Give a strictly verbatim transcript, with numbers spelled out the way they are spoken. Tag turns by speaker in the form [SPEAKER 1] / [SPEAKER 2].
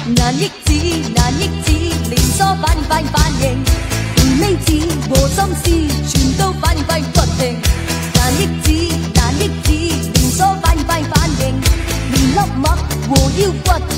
[SPEAKER 1] 难抑制，难抑制，连锁反应反应反应，理智和心思全都反应反应不停。难抑制，难抑制，连锁反应反应反应，连粒墨和腰骨。